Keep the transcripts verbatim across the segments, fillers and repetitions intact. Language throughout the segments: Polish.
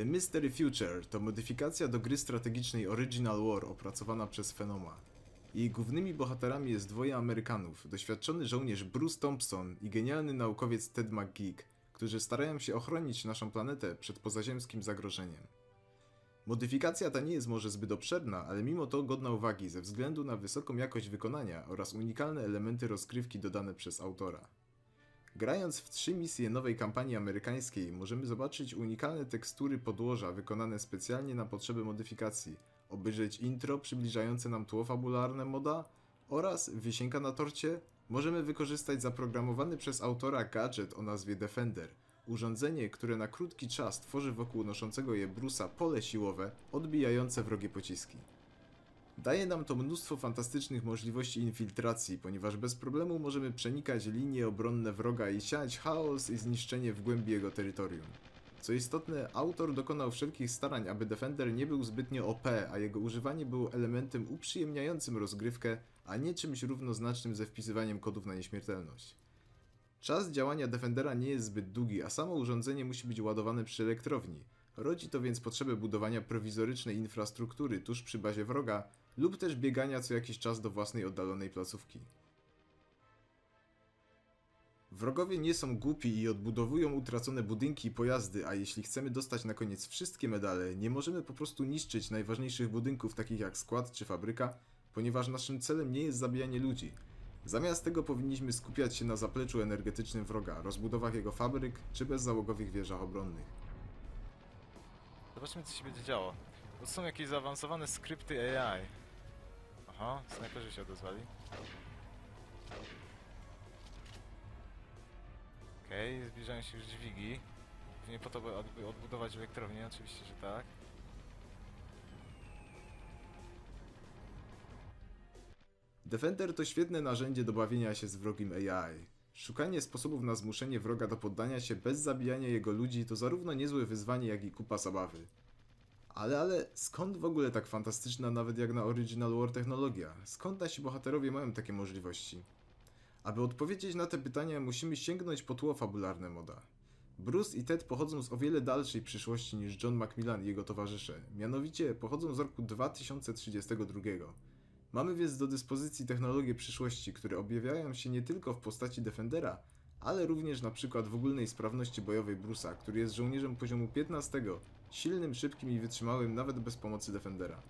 The Mystery Future to modyfikacja do gry strategicznej Original War opracowana przez Fenoma. Jej głównymi bohaterami jest dwoje Amerykanów, doświadczony żołnierz Bruce Thompson i genialny naukowiec Ted McGeek, którzy starają się ochronić naszą planetę przed pozaziemskim zagrożeniem. Modyfikacja ta nie jest może zbyt obszerna, ale mimo to godna uwagi ze względu na wysoką jakość wykonania oraz unikalne elementy rozgrywki dodane przez autora. Grając w trzy misje nowej kampanii amerykańskiej możemy zobaczyć unikalne tekstury podłoża wykonane specjalnie na potrzeby modyfikacji, obejrzeć intro przybliżające nam tło fabularne moda oraz, wisienka na torcie, możemy wykorzystać zaprogramowany przez autora gadżet o nazwie Defender, urządzenie, które na krótki czas tworzy wokół noszącego je Bruce'a pole siłowe odbijające wrogie pociski. Daje nam to mnóstwo fantastycznych możliwości infiltracji, ponieważ bez problemu możemy przenikać linie obronne wroga i siać chaos i zniszczenie w głębi jego terytorium. Co istotne, autor dokonał wszelkich starań, aby Defender nie był zbytnio O P, a jego używanie było elementem uprzyjemniającym rozgrywkę, a nie czymś równoznacznym ze wpisywaniem kodów na nieśmiertelność. Czas działania Defendera nie jest zbyt długi, a samo urządzenie musi być ładowane przy elektrowni. Rodzi to więc potrzebę budowania prowizorycznej infrastruktury tuż przy bazie wroga lub też biegania co jakiś czas do własnej oddalonej placówki. Wrogowie nie są głupi i odbudowują utracone budynki i pojazdy, a jeśli chcemy dostać na koniec wszystkie medale, nie możemy po prostu niszczyć najważniejszych budynków takich jak skład czy fabryka, ponieważ naszym celem nie jest zabijanie ludzi. Zamiast tego powinniśmy skupiać się na zapleczu energetycznym wroga, rozbudowach jego fabryk czy bezzałogowych wieżach obronnych. Zobaczmy, co się będzie działo. To są jakieś zaawansowane skrypty A I. Aha, snajperzy się odezwali. Okej, okay, zbliżają się już dźwigi. Nie po to, by odbudować elektrownię, oczywiście, że tak. Defender to świetne narzędzie do bawienia się z wrogim A I. Szukanie sposobów na zmuszenie wroga do poddania się bez zabijania jego ludzi to zarówno niezłe wyzwanie, jak i kupa zabawy. Ale, ale, skąd w ogóle tak fantastyczna nawet jak na Original War technologia? Skąd nasi bohaterowie mają takie możliwości? Aby odpowiedzieć na te pytania musimy sięgnąć po tło fabularne moda. Bruce i Ted pochodzą z o wiele dalszej przyszłości niż John Macmillan i jego towarzysze, mianowicie pochodzą z roku dwa tysiące trzydziestego drugiego. Mamy więc do dyspozycji technologie przyszłości, które objawiają się nie tylko w postaci Defendera, ale również na przykład w ogólnej sprawności bojowej Bruce'a, który jest żołnierzem poziomu piętnastego, silnym, szybkim i wytrzymałym nawet bez pomocy Defendera.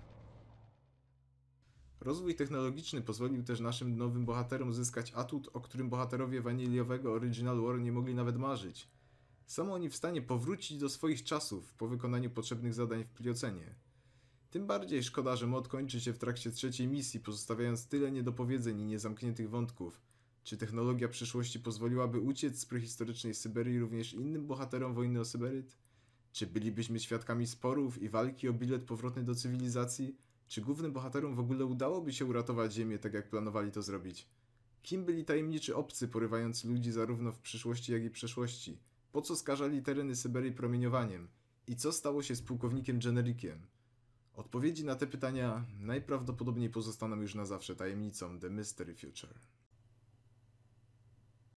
Rozwój technologiczny pozwolił też naszym nowym bohaterom zyskać atut, o którym bohaterowie waniliowego Original War nie mogli nawet marzyć. Są oni w stanie powrócić do swoich czasów po wykonaniu potrzebnych zadań w Pliocenie. Tym bardziej szkoda, że mod kończy się w trakcie trzeciej misji, pozostawiając tyle niedopowiedzeń i niezamkniętych wątków. Czy technologia przyszłości pozwoliłaby uciec z prehistorycznej Syberii również innym bohaterom wojny o Syberyt? Czy bylibyśmy świadkami sporów i walki o bilet powrotny do cywilizacji? Czy głównym bohaterom w ogóle udałoby się uratować Ziemię tak jak planowali to zrobić? Kim byli tajemniczy obcy porywający ludzi zarówno w przyszłości jak i przeszłości? Po co skażali tereny Syberii promieniowaniem? I co stało się z pułkownikiem Genericiem? Odpowiedzi na te pytania najprawdopodobniej pozostaną już na zawsze tajemnicą The Mystery Future.